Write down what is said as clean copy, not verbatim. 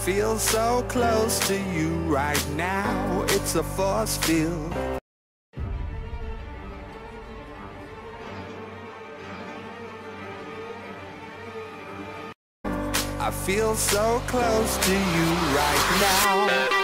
feel so close to you right now. It's a force field. I feel so close to you right now.